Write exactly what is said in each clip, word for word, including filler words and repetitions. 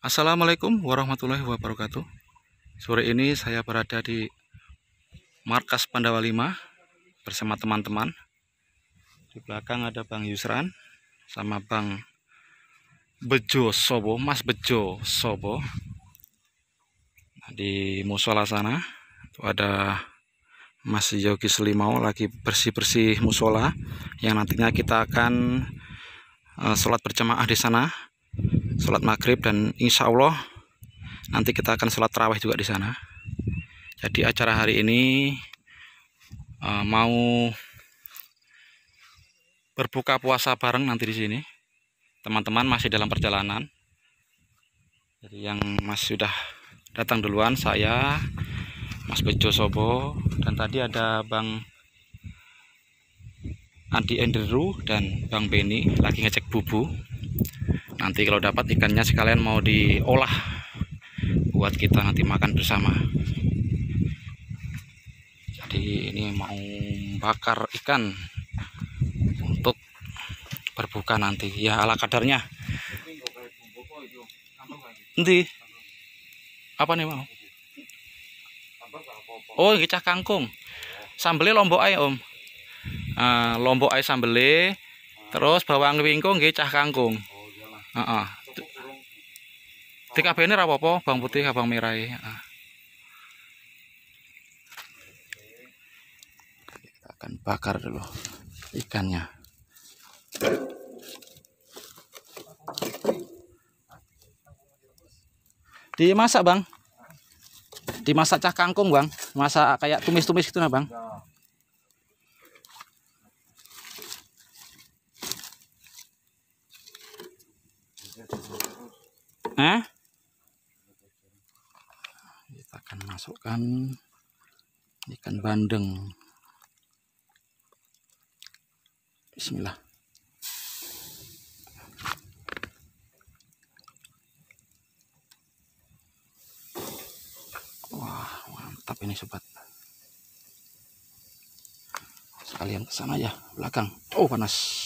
Assalamualaikum warahmatullahi wabarakatuh. Sore ini saya berada di markas Pandawa lima bersama teman-teman. Di belakang ada Bang Yusran sama Bang Bejo Sobo, Mas Bejo Sobo. Nah, di musola sana itu ada Mas Yogi Selimau lagi bersih-bersih musola yang nantinya kita akan uh, sholat berjamaah di sana. Sholat maghrib, dan insya Allah nanti kita akan sholat tarawih juga di sana. Jadi acara hari ini uh, mau berbuka puasa bareng nanti di sini. Teman-teman masih dalam perjalanan. Jadi yang masih sudah datang duluan saya, Mas Bejo Sobo, dan tadi ada Bang Andi Enderu dan Bang Beni lagi ngecek bubu. Nanti kalau dapat ikannya sekalian mau diolah buat kita nanti makan bersama. Jadi ini mau bakar ikan untuk berbuka nanti ya, ala kadarnya. Nanti apa nih mau? Oh, ngicah kangkung. Sambelnya lombok ae, Om. Nah, lombok ae sambelnya, terus bawang wingko nggih cah kangkung. Heeh. T K B-ne ra apa-apa, bawang putih, bawang merah. Heeh. Kita akan bakar dulu ikannya. Dimasak, Bang. Dimasak cah kangkung, Bang. Masak kayak tumis-tumis gitu nah, Bang. Eh? Kita akan masukkan ikan bandeng. Bismillah. Wah, mantap ini sobat. Sekalian ke sana aja, belakang. Oh, panas.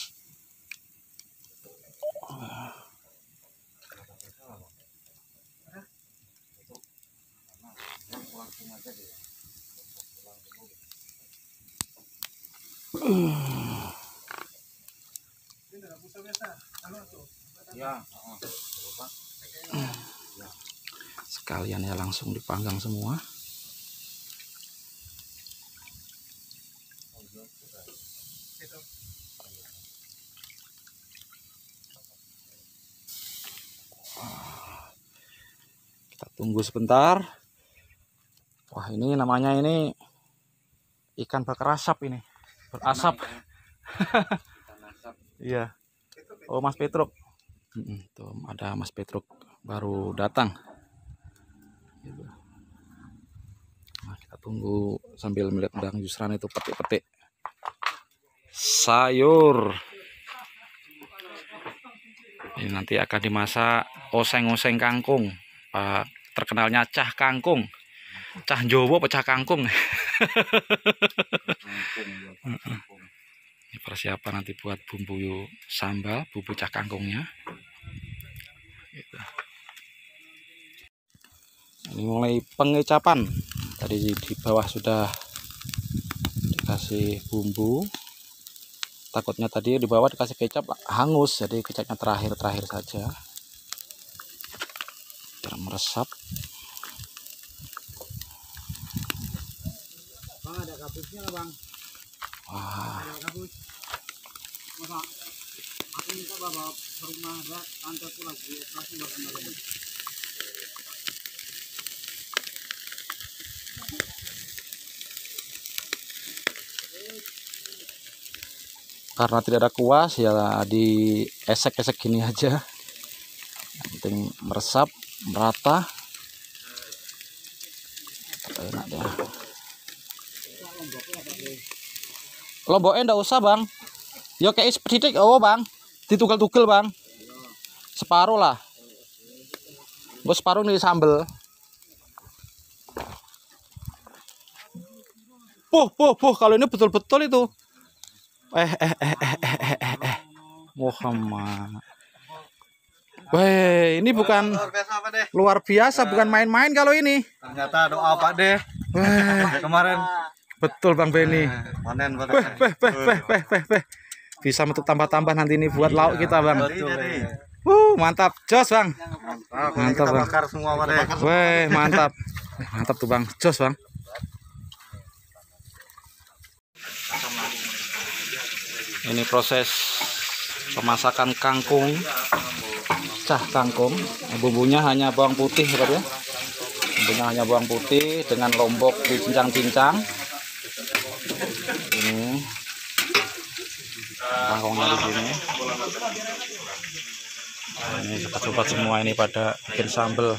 Uh. Sekalian ya langsung dipanggang semua. Kita tunggu sebentar. Wah, ini namanya ini ikan bakar asap ini. Berasap. Iya. Oh, Mas Petruk. Tuh ada Mas Petruk baru datang. Nah, kita tunggu sambil melihat Bang Yusran itu petik-petik sayur. Ini nanti akan dimasak oseng-oseng kangkung. Pak, terkenalnya cah kangkung. Cah Jawa pecah kangkung. Ini persiapan nanti buat bumbu sambal, bumbu cah kangkungnya. Gitu. Ini mulai pengecapan. Tadi di bawah sudah dikasih bumbu. Takutnya tadi di bawah dikasih kecap hangus, jadi kecapnya terakhir-terakhir saja. Biar meresap. Bang, ada kabusnya lah, Bang. Wah. Ada kabus. Masa aku minta bawa ke rumah ada kantorku lagi operasi buat kemarin. Karena tidak ada kuas ya di esek-esek gini aja. Yang penting meresap, merata. Enak deh. Lomboknya enggak usah, Bang. Yo kayak sedikit oh, Bang. Ditugel-tugel, Bang. Separuh lah. Gue separuh nih sambel. Puh, puh, puh, kalau ini betul-betul itu. Eh, eh, eh, eh, eh, eh, eh, eh. Muhammad. Weh, ini bukan Luar biasa Pak De. luar biasa, bukan main-main kalau ini. Ternyata doa Pak De. Weh, Kemarin betul Bang Beni. panen Pak De. Weh, weh, weh, weh, weh, weh, weh. Bisa untuk tambah-tambah nanti ini buat lauk kita Bang. Betul. Uh, mantap, jos Bang. Nah, Mantap, kita Bang. bakar semua Pak De. Weh, mantap. Eh, mantap tuh Bang, jos Bang. Ini proses pemasakan kangkung, cah kangkung. Bumbunya hanya bawang putih, sobat ya. Bumbunya hanya bawang putih dengan lombok dicincang-cincang. Ini kangkungnya di sini. Nah, ini sobat-sobat semua ini pada bikin sambel.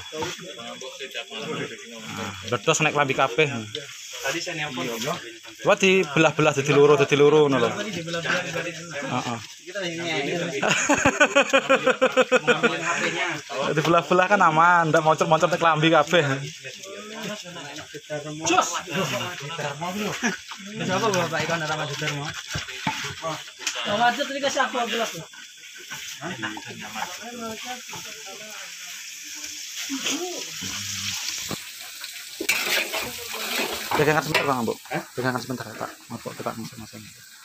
Nah, ledos naik lambi kabeh. Tadi saya nelpon. Coba dibelah-belah jadi loro, jadi loro ngono lho. Heeh. Dibelah-belah kan aman, ndak moncot-moncot nek lambi kabeh. Jos. Siapa Bapak ikan Rama Sudarmo? Oh, wajib tadi kasih aku gelas. Pegangan sebentar Bang, Bu. Pegangan sebentar ya, Pak. Maaf, kita masing-masing.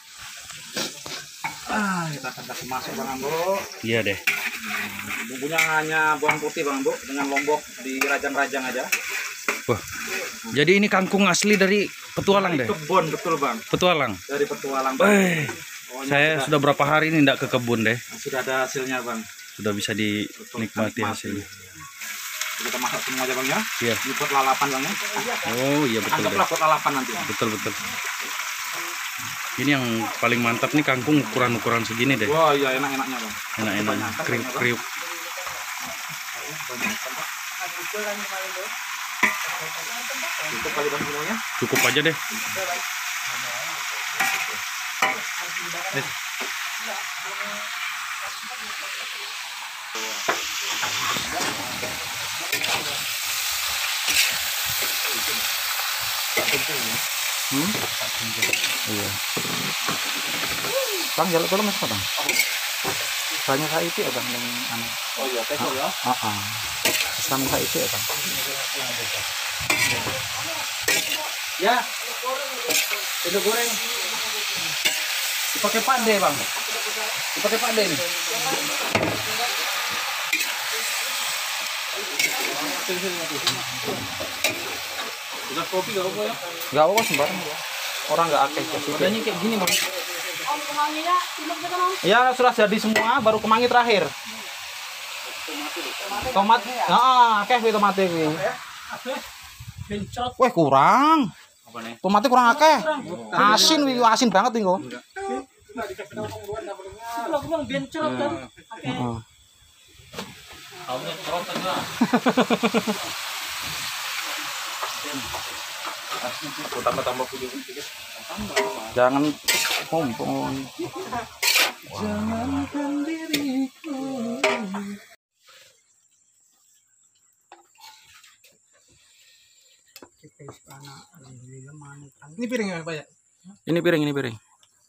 Ah, kita akan kasih masuk Bang, Bu. Iya deh. Bumbunya hanya bawang putih Bang, Bu, dengan lombok di rajang-rajang aja. Wah. Jadi ini kangkung asli dari Petualang deh. Kebun betul Bang, Petualang. dari Petualang. Bang. Eh, Pokoknya saya sudah, sudah berapa hari ini enggak ke kebun deh. sudah ada hasilnya Bang. Sudah bisa dinikmati hasilnya. Kita masak semua aja Bang ya. Iya. Ini buat lalapan Bang ya. Oh iya betul deh. Anggaplah buat lalapan nanti. Betul betul. Ini yang paling mantap nih kangkung ukuran-ukuran segini deh. Wah iya enak-enaknya Bang. Enak-enak. Kriuk-kriuk. Cukup kali Bang semuanya. Cukup aja deh. Hmm? Iya. Bang jalur tolong mas Bang. Banyak saya itu ya Bang yang anak. Oh iya, teko ya. Heeh. Sama saya itu ya Bang. Ya. Itu goreng. Dipakai pande, Bang. Dipakai pande nih. Udah kopi gak apa ya? Enggak apa sembarang. Orang enggak akeh kasih. Wadahnya kayak gini, Bang. Ya sudah jadi semua, baru kemangi terakhir. Tomat, ah, akeh kuwi tomate kuwi. Wah kurang. Tomatnya kurang akeh. Asin kuwi, asin banget iki kok. Aku bilang bencrot kan. Heeh. Tambah-tambah punya sedikit. Jangan pompong. Jangankan diriku. Ini piringnya Pak ya? Ini piring, ini piring.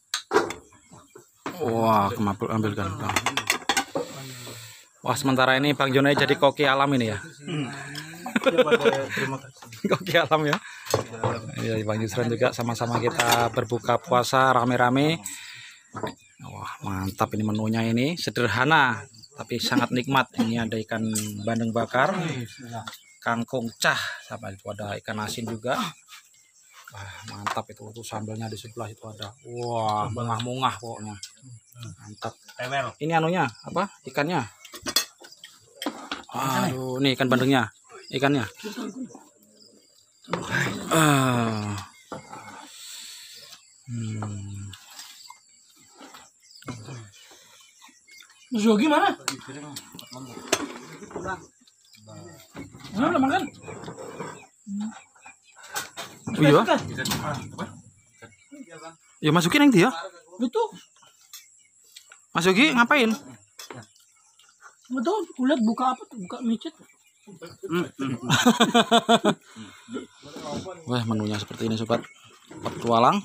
Wah, kemabuk ambilkan Bang. Wah, sementara ini Bang Jono jadi koki alam ini ya. Terima kasih. Koki alam ya. Iya, Bang Yusran juga sama-sama kita berbuka puasa rame-rame. Wah, mantap ini menunya ini, sederhana tapi sangat nikmat. Ini ada ikan bandeng bakar, kangkung cah, sama itu ada ikan asin juga. Wah, mantap itu, tuh sambelnya di sebelah itu ada. Wah, mungah-mungah pokoknya. Mantap. Ini anunya apa? Ikannya. Aduh, nih ikan bandengnya. Ikannya. Ah. Hmm. Mas Yogi mana? Mana udah makan? Oh iya. Ya masukin yang dia. Betul. Mas Yogi ngapain? Betul. Kulihat buka apa? Buka micet. Wah, menunya seperti ini sobat. Petualang.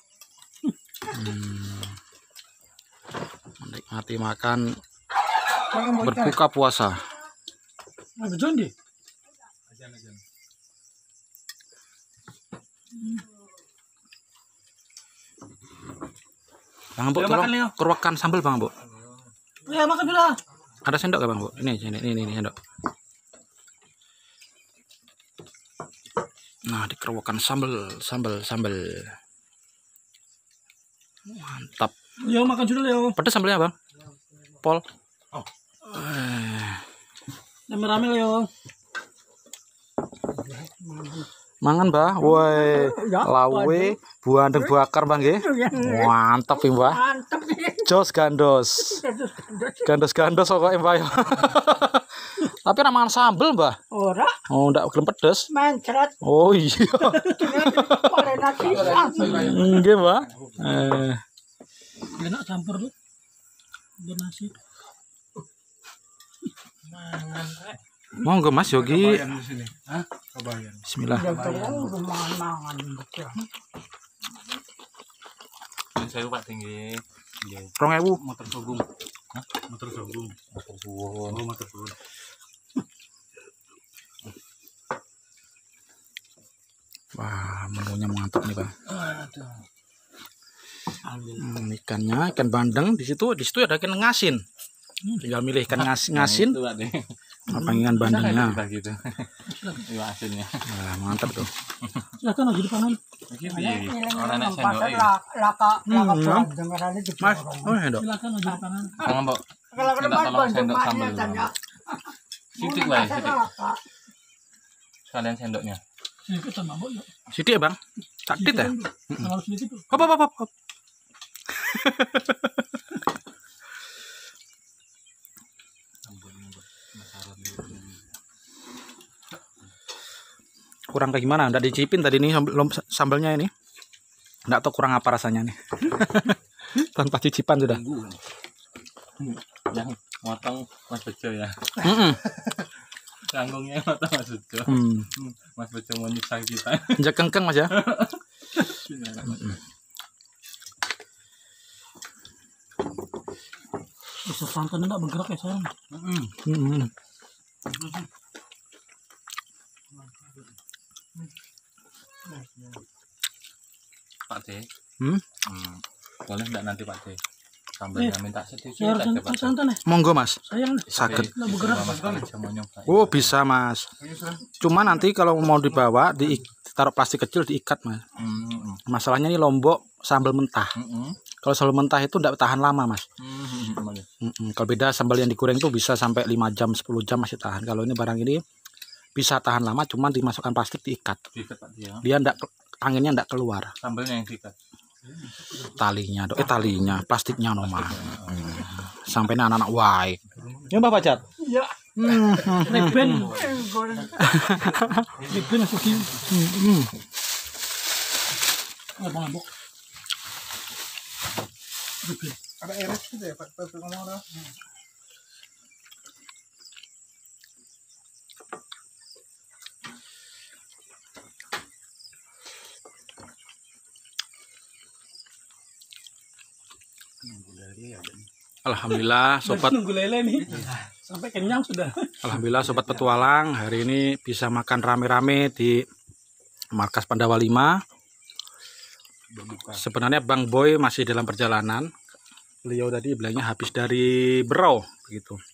Hmm. Menikmati makan berbuka puasa. Bang Bu, tolong keruakan sambal Bang Bu. Ya makan dulu. Ada sendok gak Bang Bu? Ini, ini, ini, ini sendok. Nah, dikeruakan sambal, sambal, sambal. Mantap. Yo makan dulu yo. Pedas sambalnya Bang? Pol. Oh. Eh. Rame-rame yo. Mangan Mbah, woi, Ya, lawe, buandeng bakar Bang nggih. Mantap ya Mbah. Mantap nih. Jos gandos. Gandos-gandos pokoknya Mbah ya. Tapi ra mangan sambel Mbah. Ora Oh, ndak gelem pedes. mencret. Oh iya. Ora nasi. Nggih Mbah. Eh, Enak campur tuh. Ada nasi. monggo Mas Yogi. Kabayan di sini. Hah? Kabayan. Bismillah. Mangan-mangan. Saya Pak tinggi. rong ewu. Motor sogum. Hah? Motor sogum. Motor suwon. Oh, motor suwon. Wah, menunya mantap nih Bang. Aduh. Hmm, ikannya ikan bandeng di situ, di situ ada ikan ngasin. Tinggal milih ikan ngas, ngasin apa ikan bandengnya. Gitu. Iya asinnya. Wah, mantap tuh. Silakan lagi dipanen. Orang anak sendok iki. Laka laka Hmm. perang dengarane di. Mas, oh sendok. Silakan lagi dipanen. Jangan, Mbok. Kalau ke depan Tolong sendok sambal. tanya. Sidik wae, sidik. Sekalian sendoknya. Sedikit sama Mbok yuk. Sidik ya Bang. Taktit ya. Kalau sedikit tuh. Hop hop hop hop. Kurang kayak gimana? Nggak dicipin tadi nih sambal, sambalnya ini. Nggak tahu kurang apa rasanya nih. Tanpa cicipan sudah. Yang motong Mas Bejo ya. Mm-mm. Canggungnya motong Mas Bejo. Hmm. Mas Bejo mau nyiksa kita. Injak kengkeng Mas ya. Bisa santan enggak bergerak ya sayang. Mm-mm. Pak D. Hmm? Hmm. Boleh enggak nanti Pak D? Sambalnya minta sedikit Saya harus aja Pak D. santan ya. Monggo Mas. Sayang nih. Sakit. Enggak bergerak. Mas aja mau nyoba. Oh bisa Mas. Cuma nanti kalau mau dibawa ditaruh plastik kecil diikat Mas. Hmm. Masalahnya ini lombok sambal mentah. Hmm. Kalau sambal mentah itu tidak tahan lama Mas. Hmm. Mm-mm. Kalau beda sambal yang digoreng itu bisa sampai lima jam sepuluh jam masih tahan. Kalau ini barang ini bisa tahan lama, cuman dimasukkan plastik diikat. Diikat Pak D ya. Dia ndak anginnya ndak keluar. Sambalnya yang diikat. Talinya, dok. Eh talinya, plastiknya nomor. Hmm. Sampai anak-anak wae. Ya Mbak Pacat. Iya. Hmm. Reben. Reben masuk gini. Hmm. Abang Mbok. Reben. Ada eres gitu ya Pak, Pak ngomong dah. Alhamdulillah sobat. Nunggu lele nih. Sampai kenyang sudah. Alhamdulillah sobat petualang, hari ini bisa makan rame-rame di Markas Pandawa lima. Sebenarnya Bang Boy masih dalam perjalanan. Beliau tadi bilangnya habis dari Berau begitu.